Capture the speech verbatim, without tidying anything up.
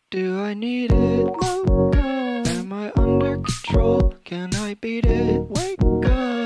Do I need it? No, no. Am I under control? Can I beat it? Wake up.